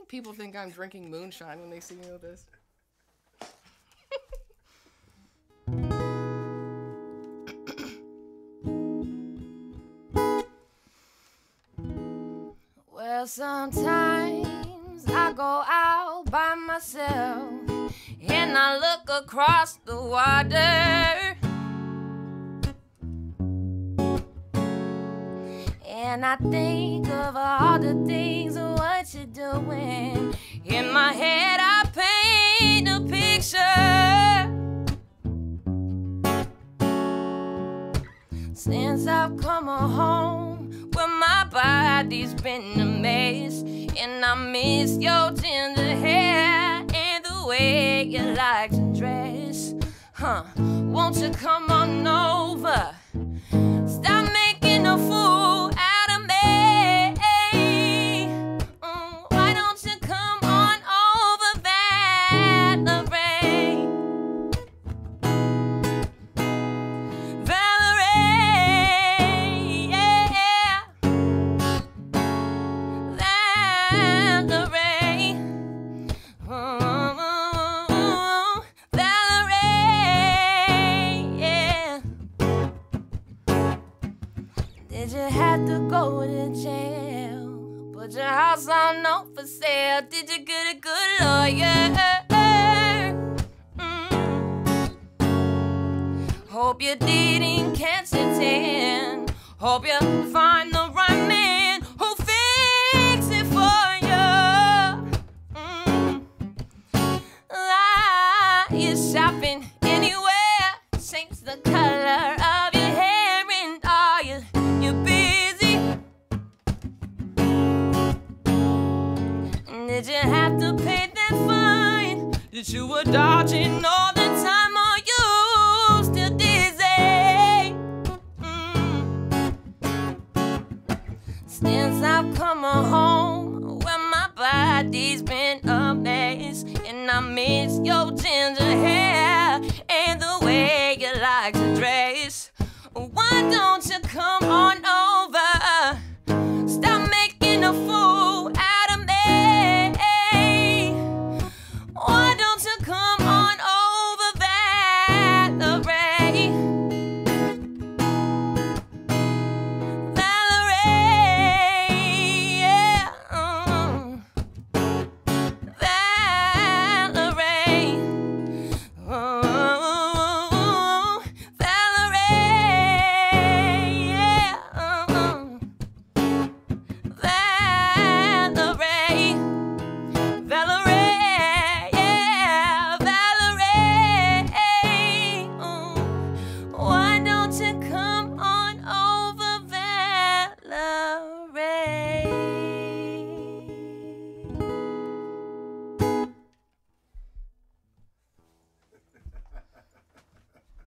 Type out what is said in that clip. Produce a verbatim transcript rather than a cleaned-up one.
people think I'm drinking moonshine when they see me with this. Well, sometimes I go out by myself and I look across the water, and I think of all the things of what you're doing. In my head I paint a picture. Since I've come home, well, my body's been a mess, and I miss your tender hair and the way you like to dress. Huh, won't you come on over? Stop making a fool out of me. Mm, why don't you come on over, Valerie? Valerie, yeah. Valerie. Oh, Valerie, yeah. Did you have to go to jail? Put your house on no for sale. Did you get a good lawyer? Mm. Hope you didn't catch a tan. Hope you find the right man who fix it for you. Mm. Ah, you're shopping anywhere. Change the color of your hair, and are you you busy? Did you have to pay that fine that you were dodging all the time? Are you still dizzy? Mm. Since I've come home, well, my body's been a mess, and I miss your ginger hair and the way you like to dress. Why don't you come on